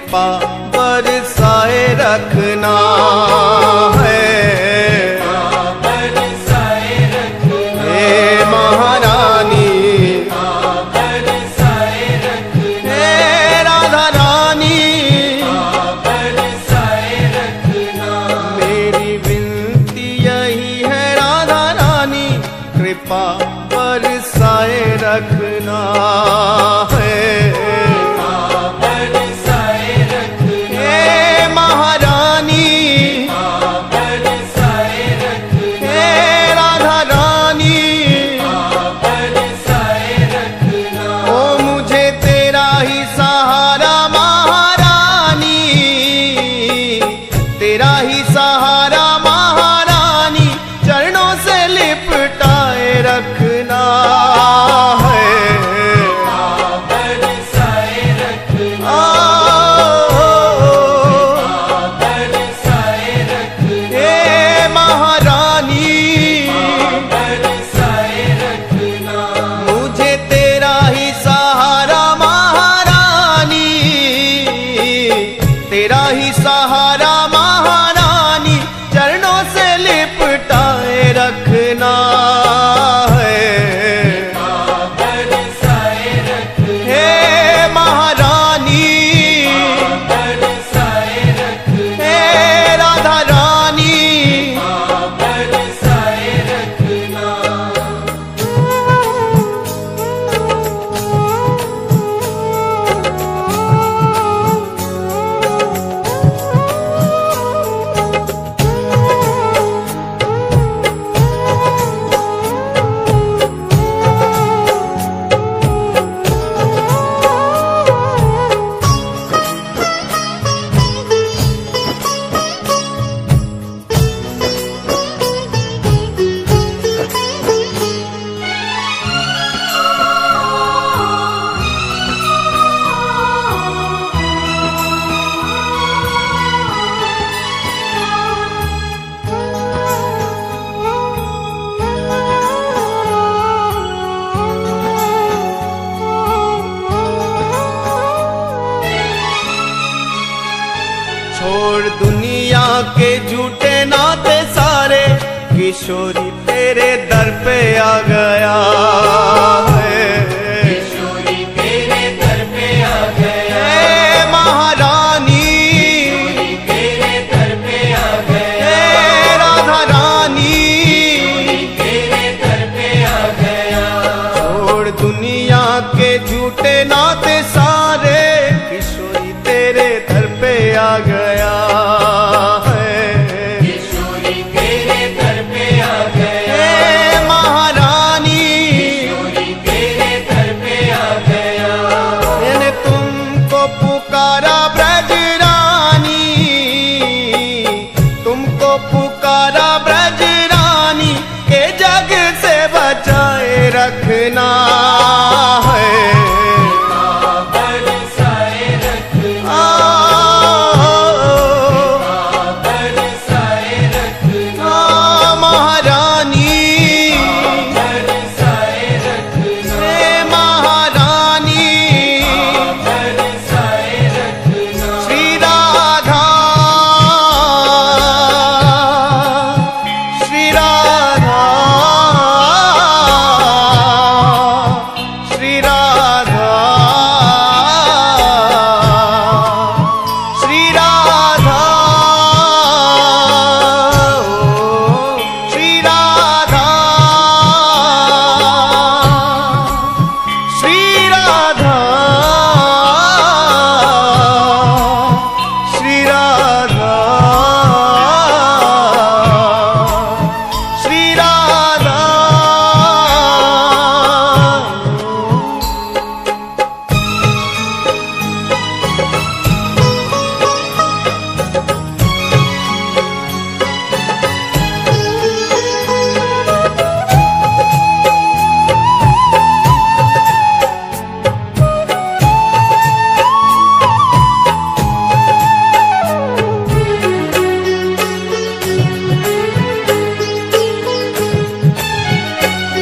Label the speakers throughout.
Speaker 1: कृपा बरसाए रखना है। हे महारानी, हे राधा रानी, मेरी विनती यही है राधा रानी, कृपा बरसाए रखना है। तेरा ही सहारा महारानी, चरणों से लिपटाए रखना है। हे महारानी, मुझे तेरा ही सहारा महारानी, तेरा ही सहारा महारानी, चरणों से लिपटाए रखना है। हे महारानी, हे राधा रानी, छोड़ दुनिया के झूठे नाते सारे, किशोरी तेरे दर पे आ गया है। किशोरी तेरे दर पे आ गया, हे महारानी, तेरे दर पे आ गया, हे राधा रानी, तेरे दर पे आ गया। छोड़ दुनिया के झूठे नाते सारे, किशोरी तेरे दर पे आ गया है। किशोरी तेरे दर पे आ गया, हे महारानी, किशोरी तेरे दर पे आ गया। मैंने तुमको पुकारा ब्रजरानी, तुमको पुकारा ब्रजरानी, के जग से बचाए रखना है।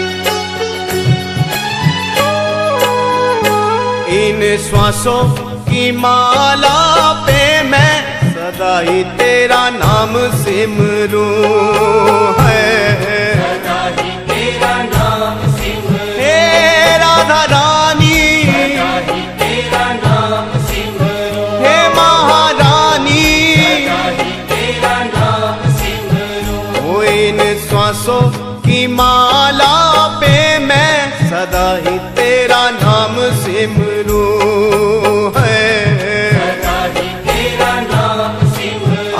Speaker 1: इन श्वासों की माला पे मैं सदा ही तेरा नाम सिमरूं है,
Speaker 2: सदा ही तेरा नाम सिमरूं।
Speaker 1: हे राधा रानी,
Speaker 2: सदा ही तेरा नाम सिमरूं।
Speaker 1: हे महारानी,
Speaker 2: सदा ही तेरा नाम सिमरूं।
Speaker 1: ओ इन श्वासों की माला पे मैं सदा ही तेरा नाम सिमरूं है,
Speaker 2: सदा ही तेरा नाम सिमरूं।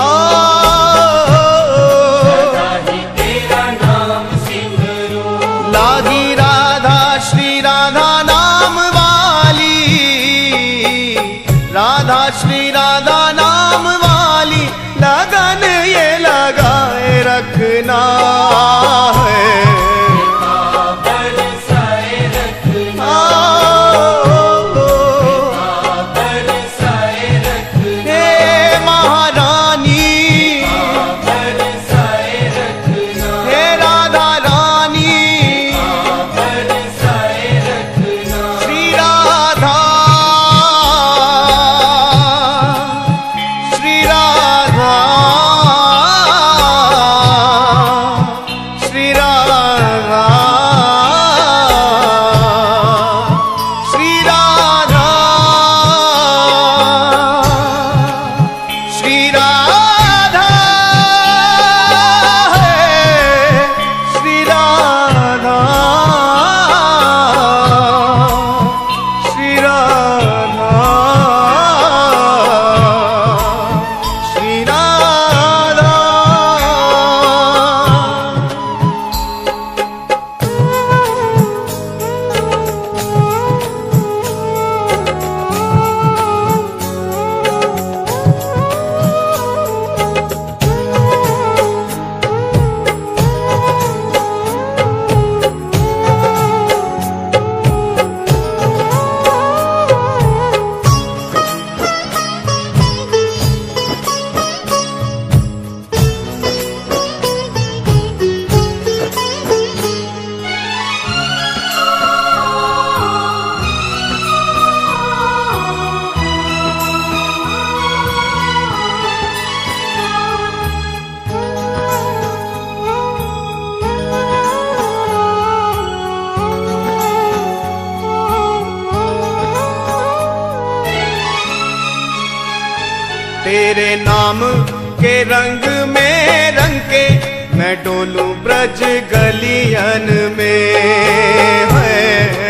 Speaker 2: सदा ही तेरा नाम सिमरूं।
Speaker 1: लागी राधा श्री राधा नाम वाली, राधा श्री राधा नाम वाली लगन ये लगाए रखना है,
Speaker 2: बरसाए रखना, बरसाए रखना,
Speaker 1: हे महारानी,
Speaker 2: बरसाए रखना,
Speaker 1: हे राधा रानी,
Speaker 2: बरसाए रखना।
Speaker 1: श्री राधा, श्री राधा, श्री राधा, श्री राधा, श्री राधा, श्री राधा, श्री राधा, श्री राधा। तेरे नाम के रंग में रंग के मैं डोलूं ब्रज गलियन में है,